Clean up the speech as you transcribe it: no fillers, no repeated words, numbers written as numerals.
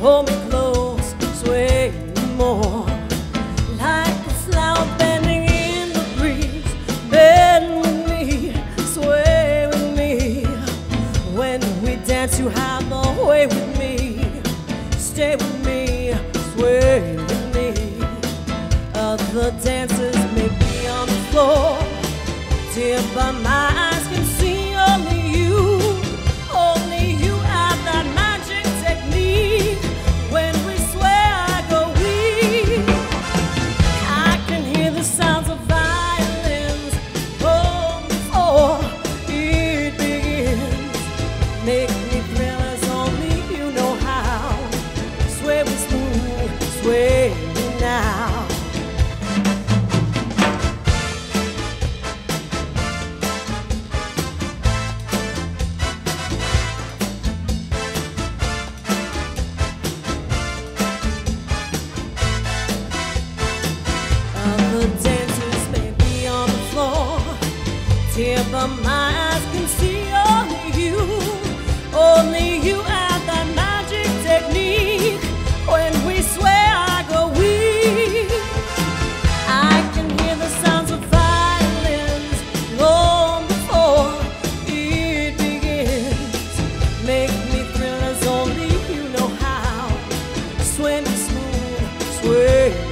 hold me close, sway me more. Like a flower bending in the breeze, bend with me, sway with me. When we dance, you have the way with me. Stay with me, sway with me. Other dancers may be on the floor, dear, but my eyes can see only you. Only you have that magic technique. When we sway, I go weak. I can hear the sounds of violins long before it begins. Make me thrill as only you know how. Sway me smooth, sway me now. Other dancers may be on the floor, dear, but my eyes can see only you. Only you have that magic technique. When we sway, I go weak. I can hear the sounds of violins long before it begins. Make me thrill as only you know how. Sway me smooth, sway